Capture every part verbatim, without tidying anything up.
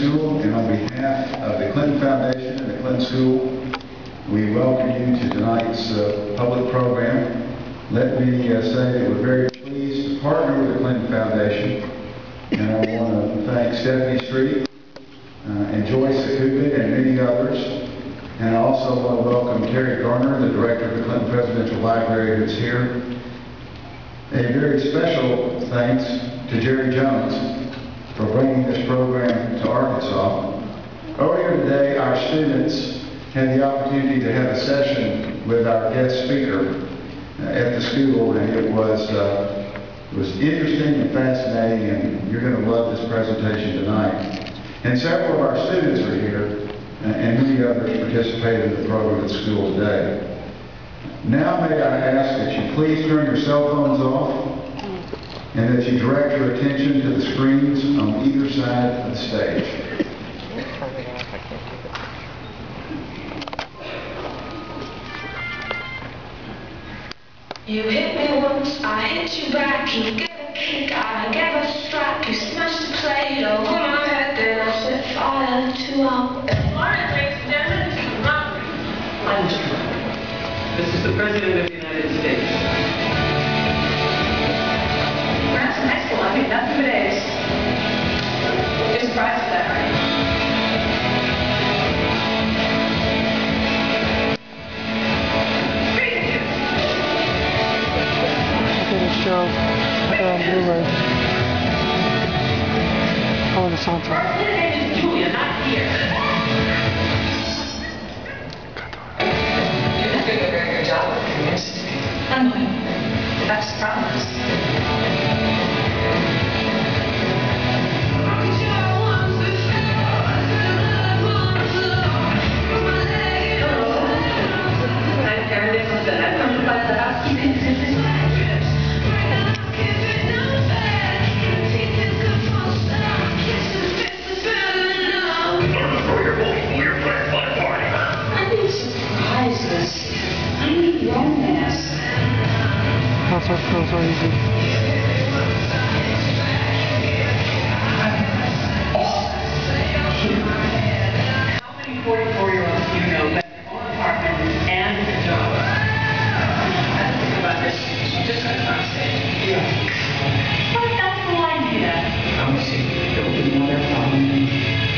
School, and on behalf of the Clinton Foundation and the Clinton School, we welcome you to tonight's uh, public program. Let me uh, say that we're very pleased to partner with the Clinton Foundation, and I want to thank Stephanie Street uh, and Joyce Akubin and many others. And I also want to welcome Terry Garner, the director of the Clinton Presidential Library, who's here. A very special thanks to Jerry Jones for bringing this program to Arkansas. Earlier today, our students had the opportunity to have a session with our guest speaker uh, at the school, and it was, uh, it was interesting and fascinating, and you're going to love this presentation tonight. And several of our students are here, uh, and many others participated in the program at school today. Now may I ask that you please turn your cell phones off, and that you direct your attention to the screens on either side of the stage. You hit me once, I hit you back, you get a kick, I gave a strike, you smashed the plate over my head, then I set fire to our bed. Morning, ladies and gentlemen, this is Robert. I'm John. This is the President of the United States. High school, I think nothing but A's. You're surprised at that, right? Look at the show. I got on Blu-ray. Oh, the soundtrack. First name is Julia, not here. You're not doing a very good job of convincing me. I'm not. That's the promise. That's what feels so easy. How many forty-four-year-olds do you know that own an apartment and a job? I don't think about this. You just got to say. Yeah. Well, that's the idea. I'm a secret. There will be another problem.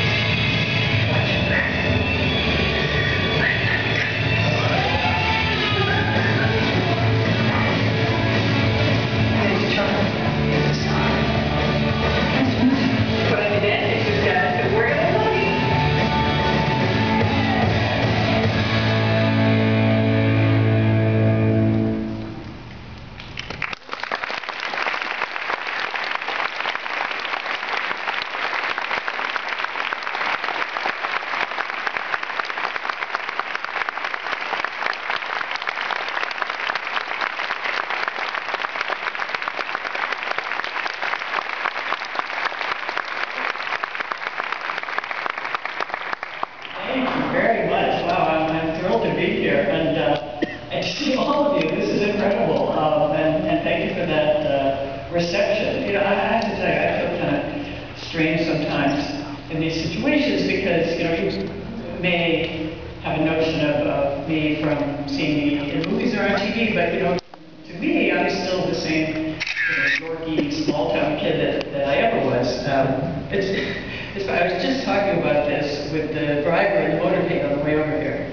Very much. Wow, I'm, I'm thrilled to be here, and uh, and to see all of you. This is incredible, um, and, and thank you for that uh, reception. You know, I, I have to tell you, I feel kind of strange sometimes in these situations because, you know, you may have a notion of, of me from seeing me in movies or on T V, but, you know, to me, I'm still the same, you know, dorky, small-town kid that, that I ever was. Um, it's, it's, I was just talking about this with the driver in the motorcade on the way over here.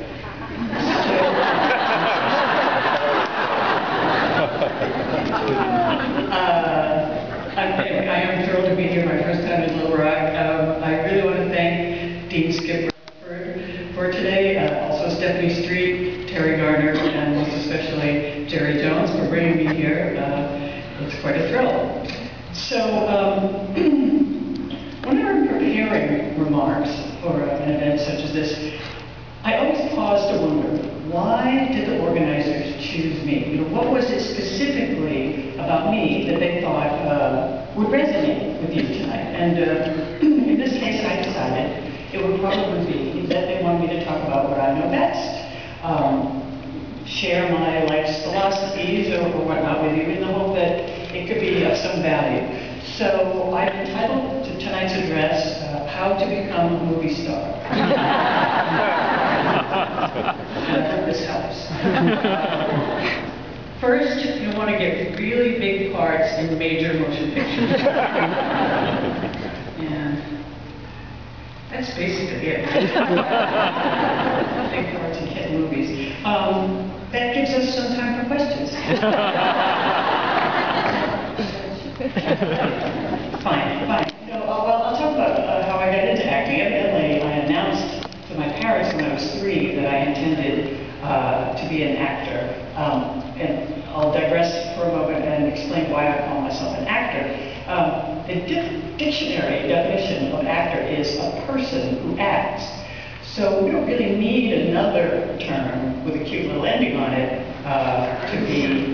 uh, I'm, anyway, I am thrilled to be here, my first time in Little Rock. Um, I really want to thank Dean Skipper for, for today, uh, also Stephanie Street, Terry Garner, and most especially Jerry Jones for bringing me here. Uh, it's quite a thrill. So, um, when I'm preparing remarks for an event such as this, I always pause to wonder, why did the organizers choose me? You know, what was it specifically about me that they thought uh, would resonate with you tonight? And uh, in this case, I decided it would probably be that they wanted me to talk about what I know best. Um, share my life's philosophies or, or whatnot with you in the hope that it could be of some value. So I've entitled to tonight's address, uh, How to Become First, you want to get really big parts in major motion pictures. And that's basically it. Big parts in hit movies. Um, that gives us some time for questions. Fine, fine. You know, uh, well, I'll talk about uh, how I got into acting. Evidently, I announced to my parents when I was three that I intended uh, to be an actor. Um, and I'll digress for a moment and explain why I call myself an actor. Um, the di dictionary definition of actor is a person who acts. So we don't really need another term with a cute little ending on it uh, to be.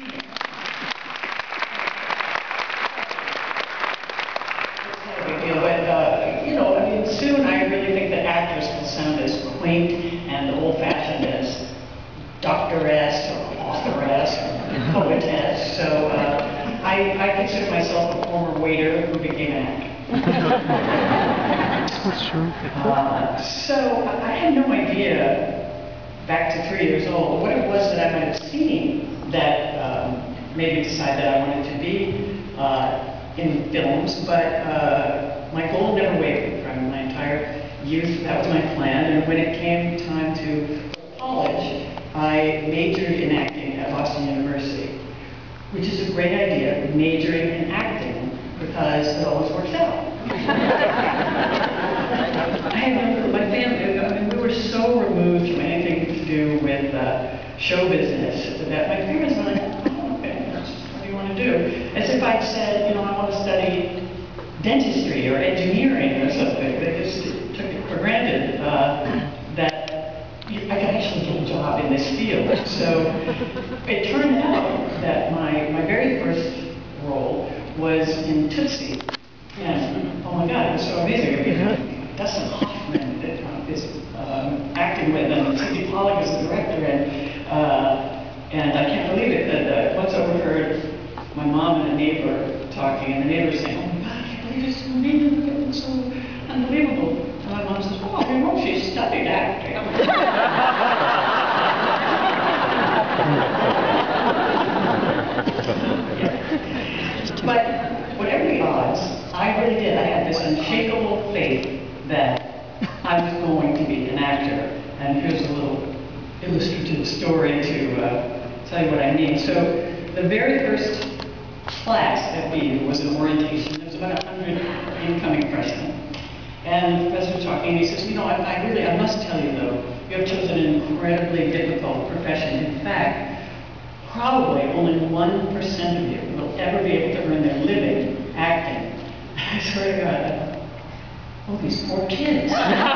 Soon, I really think that actors will sound as quaint and old-fashioned as doctoress or authoress or poetess. So uh, I, I consider myself a former waiter who became an actor. That's true. Uh, so I had no idea, back to three years old, what it was that I might have seen that um, made me decide that I wanted to be uh, in films, but uh, my goal never wavered. From my entire youth, that was my plan, and when it came time to go to college, I majored in acting at Boston University, which is a great idea, majoring in acting, because it always works out. I had no, my family, I mean, we were so removed from anything to do with uh, show business that my parents were like, oh, okay, that's just what do you want to do? As if I'd said, you know, I want to study dentistry or engineering or something. They just took it for granted uh, that I could actually get a job in this field. So it turned out that my, my very first role was in Tootsie. And oh my God, it was so amazing. I mean, Dustin Hoffman that uh, is um, acting with, and Cindy Pollock is the director, and uh, and I can't believe it that uh, once I overheard my mom and a neighbor talking, and the neighbor saying, "Oh my God, I can't believe it's so amazing, it's so unbelievable." And my mom says, "Oh, I know she studied acting." But whatever the odds, I really did. I had this unshakable faith that I was going to be an actor. And here's a little illustrative story to uh, tell you what I mean. So the very first class at B was an orientation. There was about a hundred incoming freshmen. And the professor was talking, and he says, you know, I, I really, I must tell you though, you have chosen an incredibly difficult profession. In fact, probably only one percent of you will ever be able to earn their living acting. I swear to God, oh, these poor kids.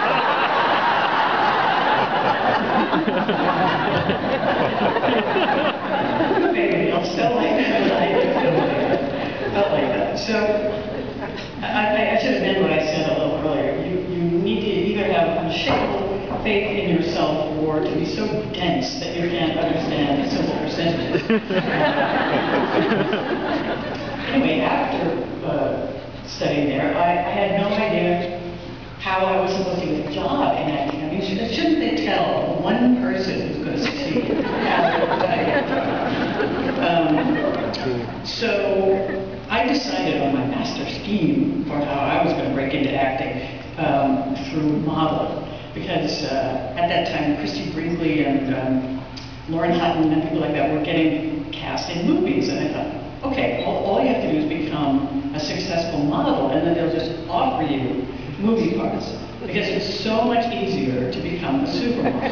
Maybe I'll still like that. Felt like that. So, I, I should have meant what I said a little earlier. You, you need to either have unshakable faith in yourself or to be so dense that you can't understand simple percentages. Anyway, after uh, studying there, I, I had no idea how I was supposed to get a job in acting. I mean, should, shouldn't they tell one person who's going to succeed? um, so I decided on my master scheme for how I was going to break into acting um, through modeling. Because uh, at that time, Christy Brinkley and um, Lauren Hutton and people like that were getting cast in movies. And I thought, okay, all, all you have to do is become a successful model, and then they'll just offer you movie parts. Because it's so much easier to become a supermodel.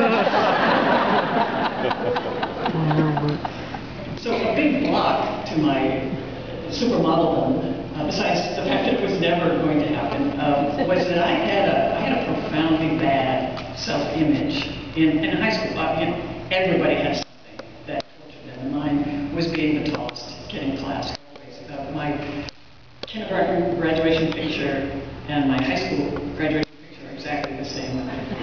So a big block to my supermodeling, Uh, besides the fact that it was never going to happen, um, was that I had a, I had a profoundly bad self-image in, in high school. Uh, you know, everybody has something that tortured them, and mine was being the tallest kid in class. Always. Uh, my kindergarten graduation picture and my high school graduation picture are exactly the same.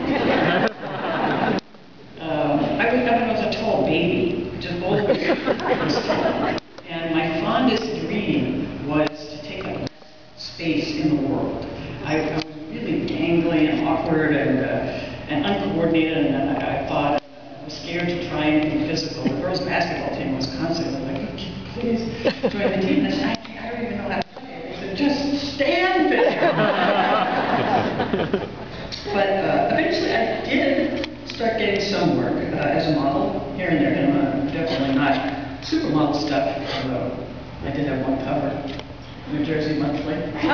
um, I, was, I was a tall baby, which is always tall. And my fondest dream was to take up space in the world. I, I was really gangly and awkward and, uh, and uncoordinated, and I, I thought I was scared to try anything physical. The girls' basketball team constantly like, okay, please join the team. And I said, I, can't, I don't even know how to play. They said, just stand there. But uh, eventually I did start getting some work uh, as a model here and there. And uh, definitely not supermodel stuff, although I did have one cover, New Jersey Monthly.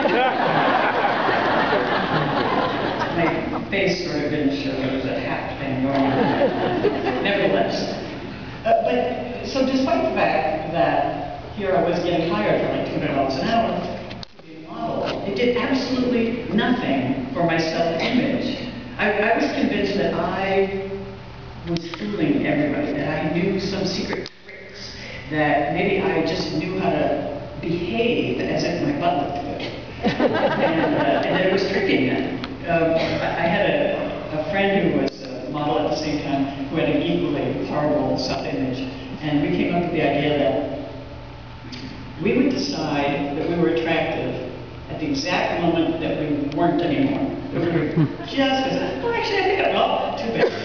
My face sort of didn't show, it was a hat thing going on. Nevertheless. Uh, but, so despite the fact that here I was getting hired for like two hundred dollars an hour to be a model, it did absolutely nothing for my self-image. I, I was convinced that I was fooling everybody, that I knew some secret tricks, that maybe I just knew how to behave as if my butt looked good. and, uh, and that it was tricking them. Um, I, I had a, a friend who was a model at the same time who had an equally horrible self-image, and we came up with the idea that we would decide that we were attractive at the exact moment that we weren't anymore. We were just, oh, actually, I think I'm not too bad.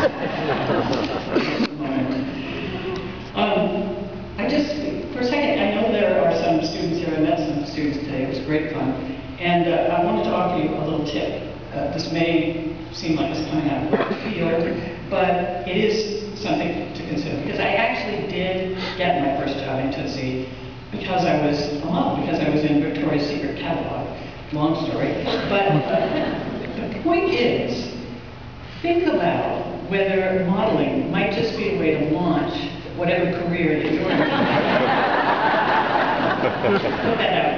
um, I just, for a second, I know there are some students here. I met some students today. It was great fun. And uh, I wanted to offer you a little tip. Uh, this may seem like it's coming out of left field, but it is something to consider. Because I actually did get my first job in Tootsie because I was a model, because I was in Victoria's Secret catalog. Long story. But uh, the point is, think about whether modeling might just be a way to launch whatever career that you're in. Put that out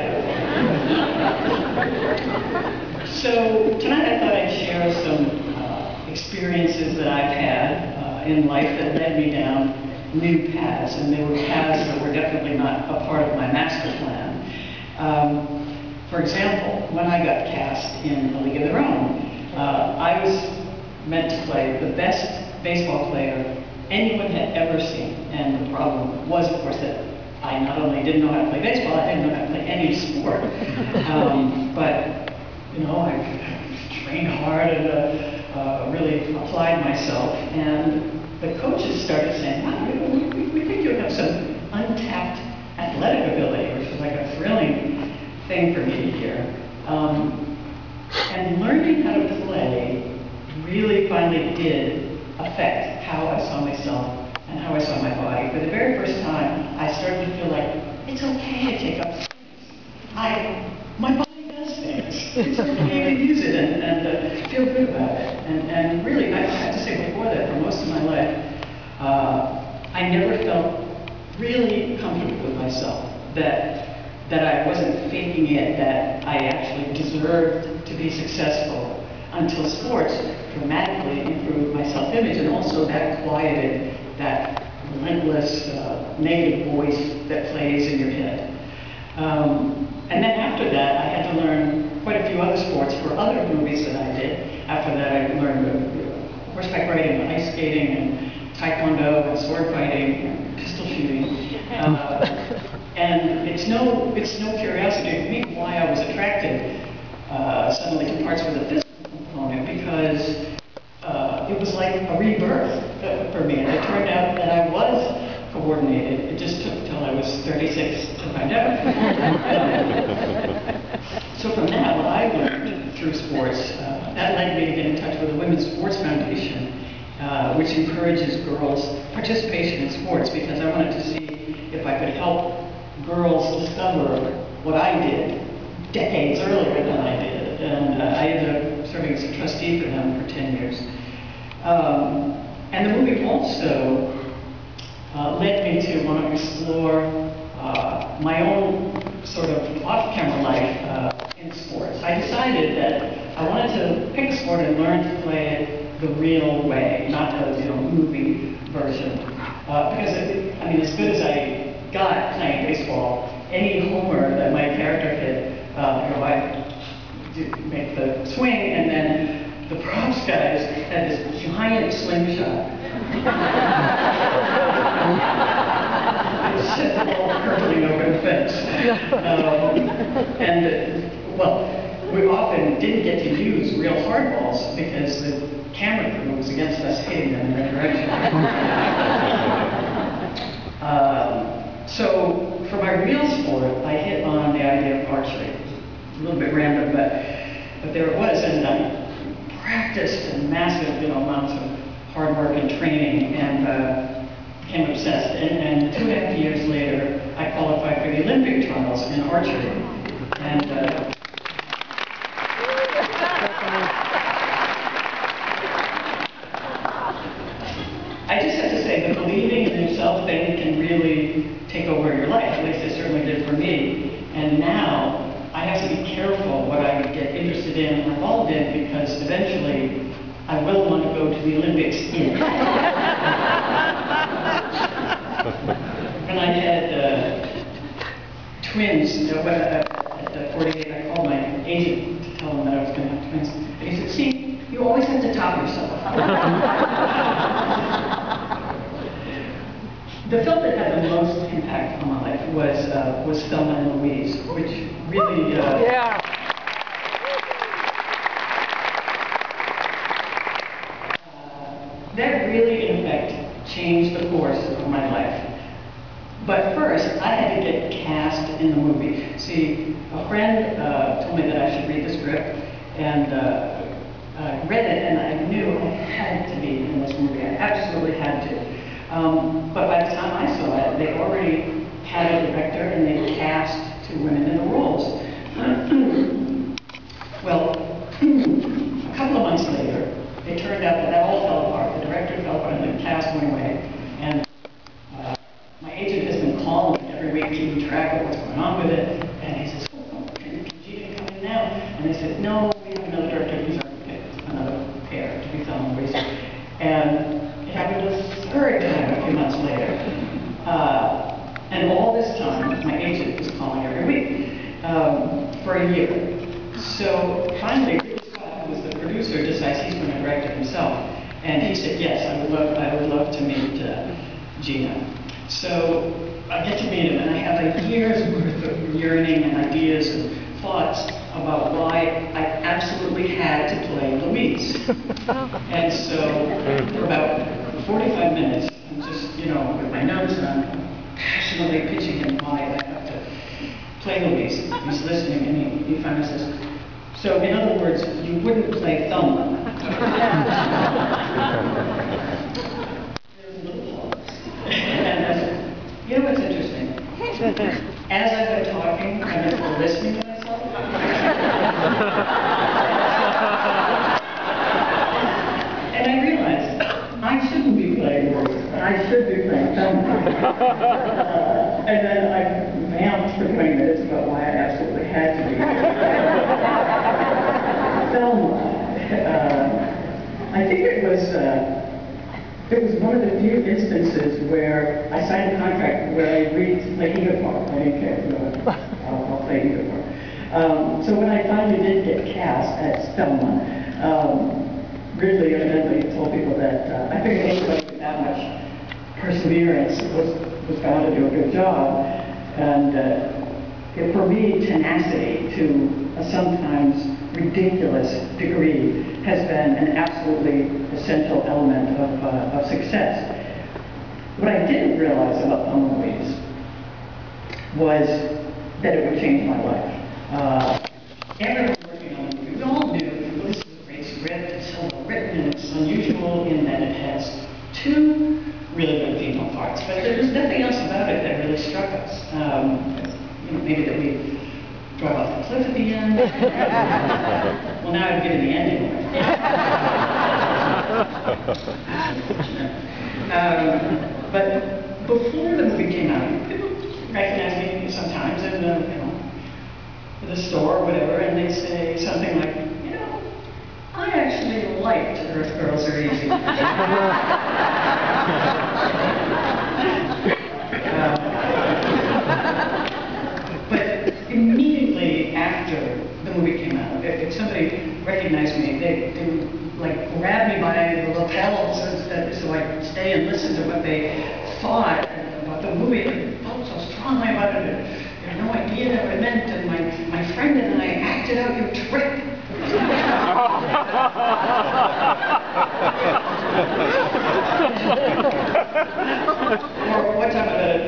there. So tonight I thought I'd share some uh, experiences that I've had uh, in life that led me down new paths, and they were paths that were definitely not a part of my master plan. Um, for example, when I got cast in A League of Their Own, uh, I was meant to play the best baseball player anyone had ever seen, and the problem was, of course, that I not only didn't know how to play baseball, I didn't know how to play any sport. Um, but, you know, I, I trained hard and uh, uh, really applied myself, and the coaches started saying, wow, we, we, we think you have some untapped athletic ability, which was like a thrilling thing for me to hear. Um, and learning how to play really finally did affect how I saw myself and how I saw my body. For the very first time, I started to feel like it's okay to take up space. I, my body does things. It's okay to use it and, and uh, feel good about it. And, and really, I have to say before that, for most of my life, uh, I never felt really comfortable with myself, that that I wasn't faking it, that I actually deserved to be successful, until sports dramatically improved my self-image, and also that quieted that relentless uh, negative voice that plays in your head. Um, and then after that, I had to learn quite a few other sports for other movies that I did. After that, I learned uh, horseback riding, and ice skating, and taekwondo, and sword fighting, and pistol shooting. Uh, and it's no, it's no curiosity to me why I was attracted uh, suddenly to parts with a physical component, because uh, it was like a rebirth uh, for me. And it turned out that I was coordinated. It just took till I was thirty-six to find out. So from that, what I learned through sports, uh, that led me to get in touch with the Women's Sports Foundation, uh, which encourages girls' participation in sports, because I wanted to see if I could help girls discover what I did decades earlier than I did. And uh, I ended up serving as a trustee for them for ten years. Um, and the movie also uh, led me to want to explore uh, my own sort of off-camera life uh, in sports. I decided that I wanted to pick a sport and learn to play it the real way, not the you know, movie version. Uh, because, it, I mean, as good as I got playing baseball, any homer that my character hit, uh, you know, I'd make the swing, and then the props guys had this giant slingshot. It sent the ball hurtling over the fence. Um, and, uh, well, we often didn't get to use real hardballs because the camera crew was against us hitting them in that direction. Uh, Um, so for my real sport, I hit on the idea of archery. A little bit random, but but there it was, and I practiced and massive, you know, amounts of hard work and training, and uh, became obsessed. And, and two and a half years later, I qualified for the Olympic trials in archery. And uh, I just have to say, the believing in yourself thing can really take over your life. At least it certainly did for me. And now I have to be careful what I get interested in and involved in, because eventually I will want to go to the Olympics in. When I had uh, twins, you know, when, uh, at uh, forty-eight, I called my agent to tell him that I was going to have twins. And he said, see, you always have to top yourself. The film that had the most impact on my life was uh, was Thelma and Louise, which really uh, Yeah. uh, that really, in effect, changed the course of my life. But first, I had to get cast in the movie. See, a friend uh, told me that I should read the script, and uh, I read it, and I knew I had to be in this movie. I absolutely had to. Um, but by the time I saw it, they already had a director and they cast two women in the roles. Well, a couple of months later, it turned out that that all fell apart. The director fell apart and the cast went away. And uh, my agent has been calling every week, keeping track of what's going on with it. And he says, oh, can, can Geena come in now? And they said, no, we have another director. He's already picked another pair to be Thelma and Louise. And it happened a third time a few months later. Uh, and all this time, my agent was calling every week um, for a year. So finally, Scott, who was the producer, decides he's going to direct it himself. And he said, yes, I would love, I would love to meet uh, Geena. So I get to meet him, and I have a year's worth of yearning and ideas and thoughts about why I absolutely had to play Louise. And so for about forty-five minutes, I'm just, you know, with my notes, and I'm passionately pitching him why I have to play Louise. He's listening, and he, he finally says, so in other words, you wouldn't play Thelma. There's a little pause. And I said, you know what's interesting? As I've been talking, I've been listening to myself. And I realized I shouldn't be playing Louise. I should be playing Thelma. Uh, and then I vamped for twenty minutes about why I absolutely had to be Thelma. Uh, I think it was uh, it was one of the few instances where I signed a contract where I agreed to play either part. I didn't care. No, I'll, I'll play either part. Um, so when I finally did get cast as Thelma, um, Ridley evidently told people that uh, I figured anybody with that much perseverance was, was bound to do a good job. And uh, it, for me, tenacity to a sometimes ridiculous degree has been an absolutely essential element of, uh, of success. What I didn't realize about Thelma and Louise was that it would change my life. Uh, everyone working on the movie, we all knew, well, this is a great script, it's so well written, and it's unusual in that it has two really good female parts, but there was nothing else about it that really struck us. Um, you know, maybe that we drive off the cliff at the end. Well, now I've given the ending. um, but before the movie came out, people recognized me sometimes in the, you know, in the store or whatever, and they'd say something like, you know, I actually liked Earth Girls Are Easy. uh, but immediately after the movie came out, if, if somebody recognized me, they, they would like grab me by the lapels so, so I'd stay and listen to what they thought about the movie. They felt so strongly about it. They had no idea what it meant, and my, my friend and I acted out your trick. Or one time at a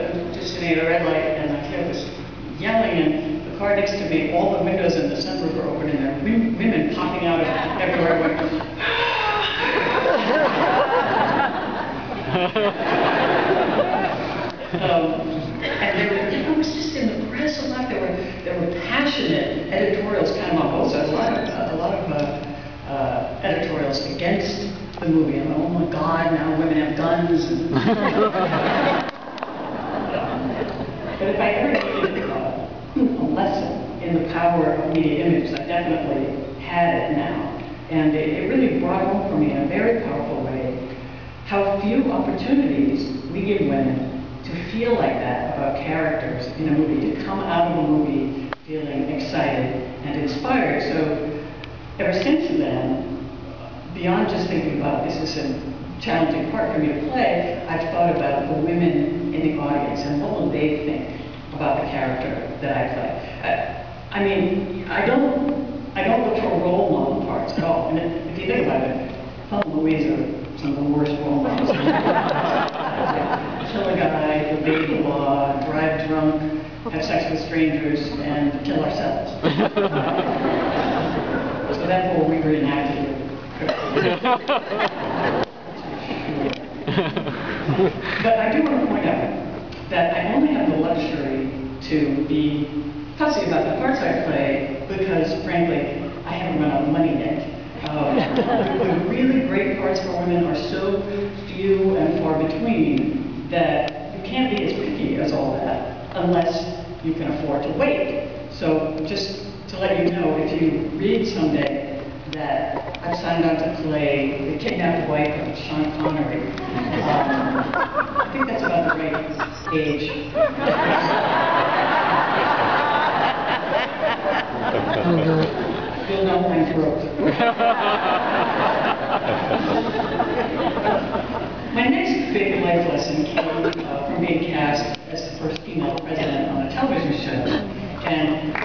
standing at a red light, and I hear this yelling, and the car next to me, all the windows in the sunroof are open, and there are women popping out of everywhere. Going, um, and there were, you know, it was just in the press a lot. There were there were passionate editorials, kind of on both sides. A lot of uh, a lot of uh, uh, editorials against the movie. And oh my God, now women have guns. And but if I ever needed uh, a lesson in the power of media images, I definitely had it now. And it, it really brought home for me in a very powerful way how few opportunities we give women to feel like that about characters in a movie, to come out of a movie feeling excited and inspired. So ever since then, beyond just thinking about this is a challenging part for me to play, I've thought about the women in the audience and what will they think about the character that I play. I, I mean, I don't, I don't look for role model parts at all. And if you think about it, Tom and Louise are some of the worst role models. Kill a guy, evade the law, drive drunk, have sex with strangers, and kill ourselves. So therefore, we reenacted it. But I do want to point out that I only have the luxury to be fussy about the parts I play because, frankly, I haven't run out of money yet. Um, the really great parts for women are so few and far between that you can't be as picky as all that unless you can afford to wait. So just to let you know, if you read someday that I've signed on to play the kidnapped wife of Sean Connery, um, I think that's about the right age. You'll know I'm broke. My next big life lesson came uh, from being cast as the first female president on a television show. And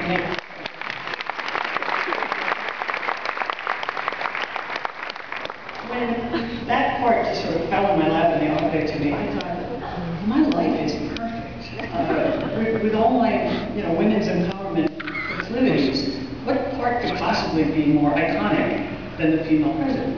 when that part just sort of fell in my lap in the elevator to me, I thought, my life is perfect. Uh, with, with all my, you know, women's empowerment proclivities, what part could possibly be more iconic than the female president?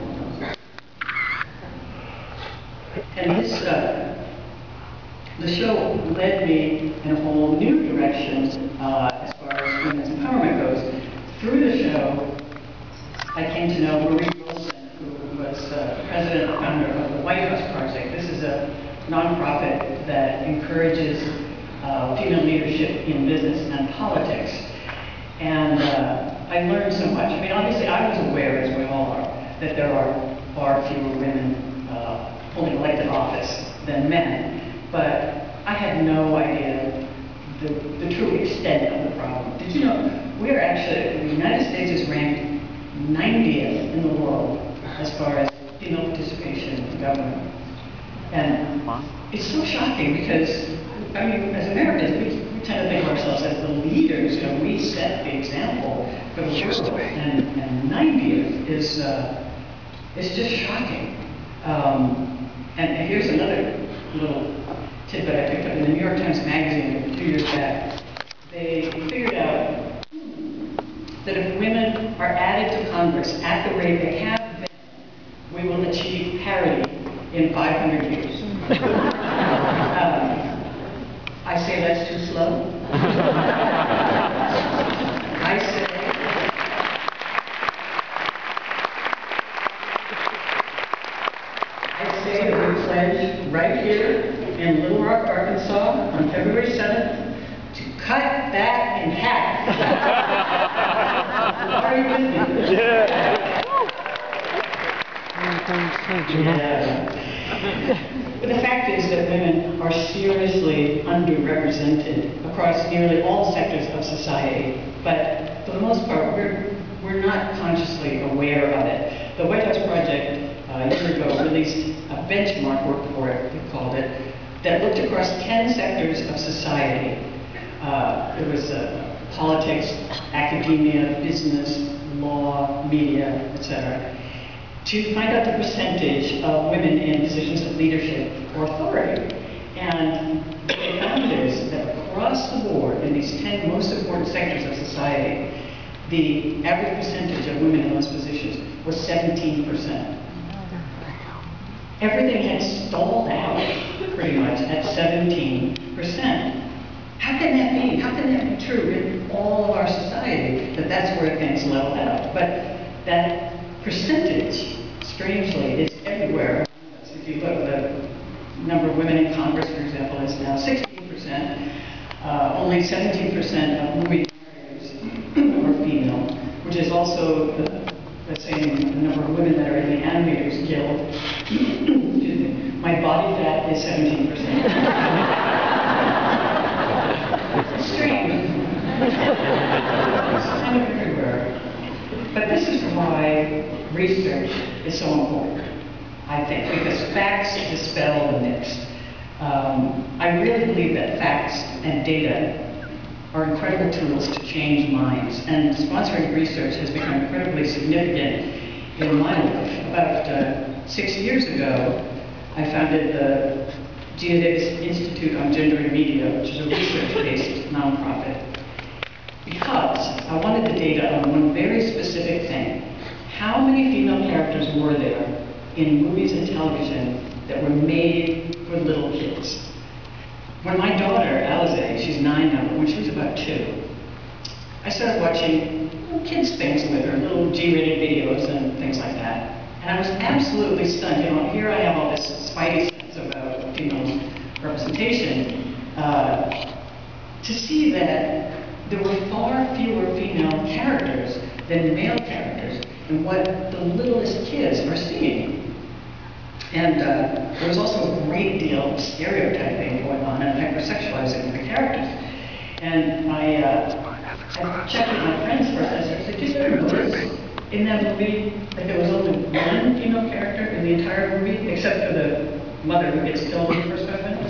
And this, uh, the show led me in a whole new direction uh, as far as women's empowerment goes. Through the show, I came to know Marie Wilson, who was uh, president and founder of the White House Project. This is a nonprofit that encourages uh, female leadership in business and politics. And uh, I learned so much. I mean, obviously, I was aware, as we all are, that there are far fewer women uh, holding elected office than men. But I had no idea the, the true extent of the problem. Did you know we're actually, the United States is ranked ninetieth in the world as far as female participation in government. And it's so shocking because, I mean, as Americans, we, we tend to think of ourselves as the leaders, you know, we set the example for the world. And, and ninetieth is, uh, is just shocking. Um, and, and here's another little tidbit I picked up in the New York Times Magazine a few years back. They figured out that if women are added to Congress at the rate they have been, we will achieve parity in five hundred years. um, I say that's too slow. I say I say that we pledge right here in Little Rock, Arkansas on February seventh to cut that in half. Are you with me? Yeah. Yeah. But the fact is that women are seriously underrepresented across nearly all sectors of society. But for the most part, we're, we're not consciously aware of it. The White House Project uh, a year ago released a benchmark report, they called it, that looked across ten sectors of society. Uh, it was uh, politics, academia, business, law, media, et cetera, to find out the percentage of women in positions of leadership or authority. And what they found is that across the board, in these ten most important sectors of society, the average percentage of women in those positions was seventeen percent. Everything had stalled out, pretty much, at seventeen percent. How can that be? How can that be true in all of our society, that that's where things level out? But that percentage, strangely, is everywhere. If you look, the number of women in Congress, for example, is now sixteen percent. Uh, only seventeen percent of movie directors are female, which is also the, the same number of women that are in the Animators Guild. Excuse me. My body fat is seventeen percent. Extreme. It's kind of everywhere. But this is why research is so important, I think, because facts dispel the myths. Um, I really believe that facts and data are incredible tools to change minds, and sponsoring research has become incredibly significant in my life. About uh, six years ago, I founded the Geena Davis Institute on Gender and Media, which is a research-based nonprofit, because I wanted the data on one very specific thing. How many female characters were there in movies and television that were made for little kids? When my daughter, Alize, she's nine now, but when she was about two, I started watching little kids things with her, little G-rated videos and things like that. And I was absolutely stunned. You know, here I have all this spidey sense about female representation, uh, to see that there were far fewer female characters than male characters in what the littlest kids are seeing. And uh, there was also a great deal of stereotyping going on and hypersexualizing the characters. And I, uh, I checked with my friends first. I said, did you ever notice in that movie that there was only one female character in the entire movie, except for the mother who gets killed in the first five minutes?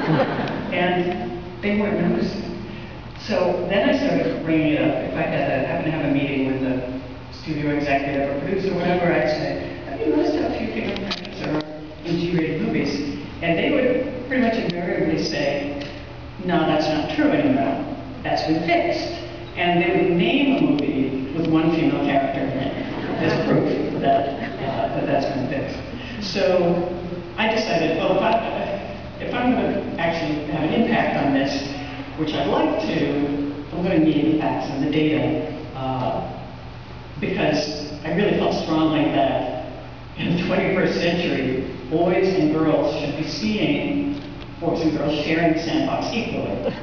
And they weren't noticing. So then I started bringing it up. If I had a, happened to have a meeting with a studio executive or producer or whatever, I'd say, have you noticed how few female characters are in G-rated movies? And they would pretty much invariably say, no, that's not true anymore. That's been fixed. And they would name a movie with one female character in it as proof that, uh, that that's been fixed. So I decided, well, if, I, if I'm going to actually have an impact on this, which I'd like to, I'm going to need the facts and the data, uh, because I really felt strongly that in the twenty-first century, boys and girls should be seeing boys and girls sharing the sandbox equally.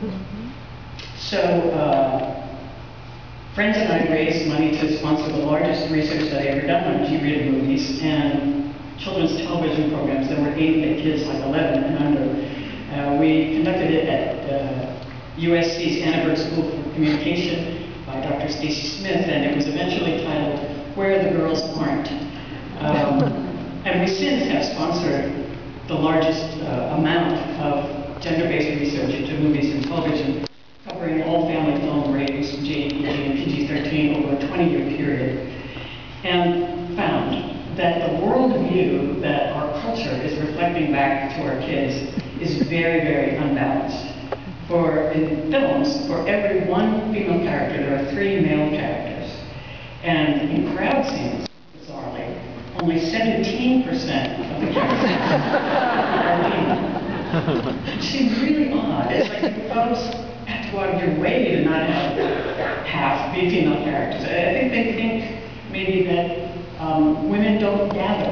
So uh, friends and I raised money to sponsor the largest research study ever done on G-rated movies and children's television programs that were aimed at kids like eleven and under. Uh, we conducted it at uh, U S C's Annenberg School for Communication by Doctor Stacy Smith, and it was eventually titled Where the Girls Aren't. Um, and we since have sponsored the largest uh, amount of gender-based research into movies and television, covering all family film ratings from J P G and P G thirteen over a twenty-year period, and found that the worldview that our culture is reflecting back to our kids is very, very unbalanced. For, in films, for every one female character, there are three male characters. And in crowd scenes, bizarrely, only seventeen percent of the characters are female. It seems really odd. It's like you folks have to go out of your way to not have half be female characters. I think they think maybe that um, women don't gather.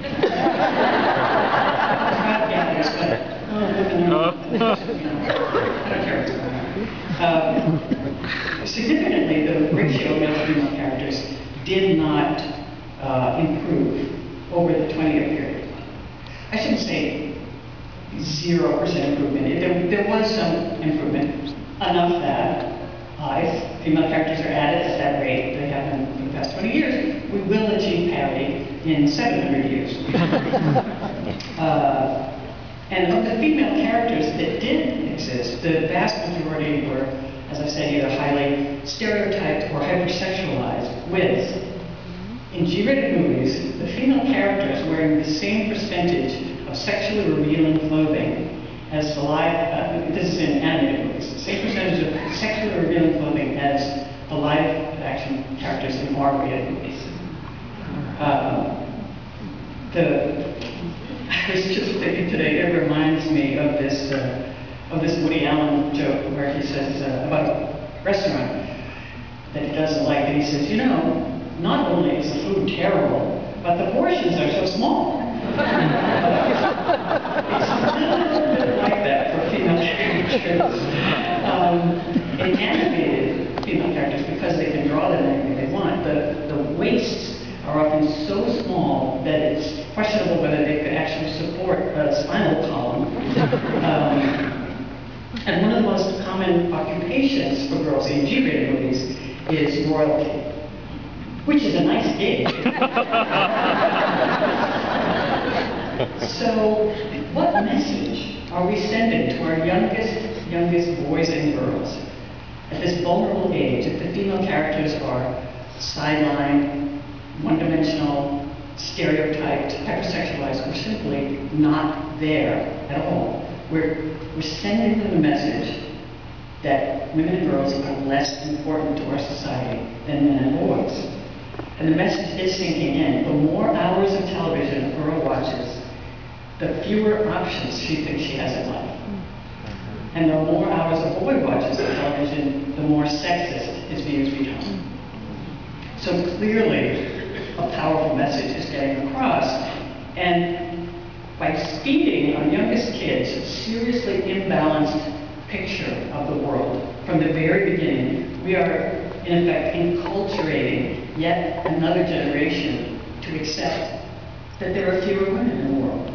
Crowd gathers, but oh, women are, you know, I don't care. Um, significantly, the ratio of male to female characters did not uh, improve over the twenty-year period. I shouldn't say zero percent improvement. There, there was some improvement, enough that uh, if female characters are added at that rate they have been for the past twenty years, we will achieve parity in seven hundred years. uh, And of the female characters that did exist, the vast majority were, as I said, either highly stereotyped or hypersexualized, with, in G-rated movies, the female characters wearing the same percentage of sexually revealing clothing as the live, uh, this is in animated movies, the same percentage of sexually revealing clothing as the live action characters in R-rated movies. Um, the, I was just thinking today, it reminds me of this, uh, of this Woody Allen joke where he says uh, about a restaurant that he doesn't like, and he says, you know, not only is the food terrible, but the portions are so small. It's a little bit like that for female characters. Um, in animated female characters, because they can draw them anything they want, the, the waists are often so small that it's questionable whether they could actually support a spinal column. Um, and one of the most common occupations for girls in G-rated movies is royalty, which is a nice gig. So, what message are we sending to our youngest, youngest boys and girls at this vulnerable age if the female characters are sidelined, one-dimensional, stereotyped, hypersexualized, or simply not there at all? We're, we're sending them the message that women and girls are less important to our society than men and boys. And the message is sinking in. The more hours of television a girl watches, the fewer options she thinks she has in life. And the more hours a boy watches television, the more sexist his views become. So clearly, a powerful message is getting across. And by feeding our youngest kids a seriously imbalanced picture of the world from the very beginning, we are, in effect, enculturating yet another generation to accept that there are fewer women in the world.